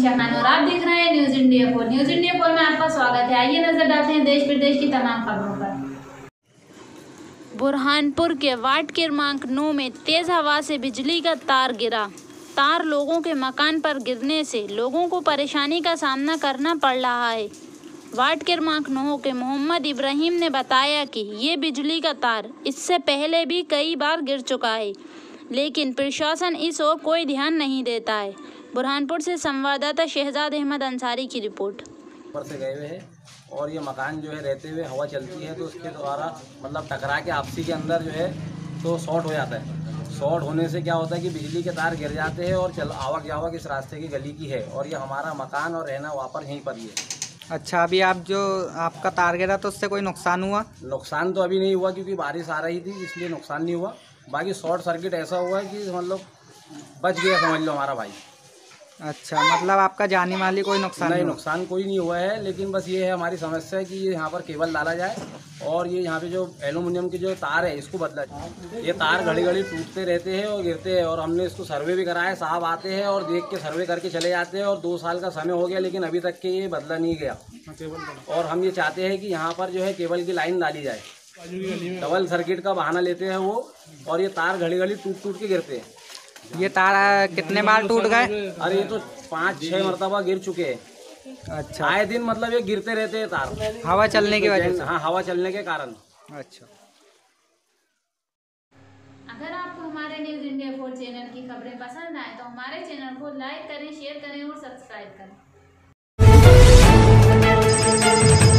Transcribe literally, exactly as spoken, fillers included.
समीक्षा खान और आप देख रहे हैं news India four. News India four में आपका स्वागत है। आइए नजर डालते हैं देश प्रदेश की तमाम खबरों पर। बुरहानपुर के वार्ड क्रमांक नौ में तेज हवा से बिजली का तार गिरा। तार लोगों के मकान पर गिरने से लोगों को परेशानी का सामना करना पड़ रहा है। वार्ड क्रमांक नौ के मोहम्मद इब्राहिम ने बताया कि ये बिजली का तार इससे पहले भी कई बार गिर चुका है, लेकिन प्रशासन इस ओर कोई ध्यान नहीं देता है। बुरहानपुर से संवाददाता शहजाद अहमद अंसारी की रिपोर्ट। ऊपर से गए हुए हैं और ये मकान जो है रहते हुए हवा चलती है तो उसके द्वारा मतलब टकरा के आपसी के अंदर जो है तो शॉर्ट हो जाता है। शॉर्ट होने से क्या होता है कि बिजली के तार गिर जाते हैं और चल आवक जावक इस रास्ते की गली की है और ये हमारा मकान और रहना वहाँ पर यहीं पर ही है। अच्छा, अभी आप जो आपका तार गिरा तो उससे कोई नुकसान हुआ? नुकसान तो अभी नहीं हुआ क्योंकि बारिश आ रही थी इसलिए नुकसान नहीं हुआ। बाकी शॉर्ट सर्किट ऐसा हुआ है कि मतलब बच गया समझ लो हमारा भाई। अच्छा, मतलब आपका जानी माली कोई नुकसान नहीं? नुकसान कोई नहीं हुआ है, लेकिन बस ये है हमारी समस्या है कि ये यहाँ पर केबल डाला जाए और ये यहाँ पे जो एल्यूमिनियम के जो तार है इसको बदला जाए। ये तार घड़ी घड़ी टूटते रहते हैं और गिरते हैं और हमने इसको सर्वे भी कराया। साहब आते हैं और देख के सर्वे करके चले जाते हैं और दो साल का समय हो गया लेकिन अभी तक के ये बदला नहीं गया। और हम ये चाहते हैं कि यहाँ पर जो है केबल की लाइन डाली जाए। डबल सर्किट का बहाना लेते हैं वो और ये तार घड़ी घड़ी टूट टूट के गिरते हैं। ये तार कितने बार टूट गए? अरे ये तो पाँच छः मरतबा गिर चुके हैं। अच्छा, आए दिन मतलब ये गिरते रहते हैं तार हवा चलने की वजह से? हाँ, हवा चलने के कारण। अच्छा, अगर आपको हमारे न्यूज इंडिया फोर चैनल की खबरें पसंद आए तो हमारे चैनल को लाइक करें, शेयर करें और सब्सक्राइब करें।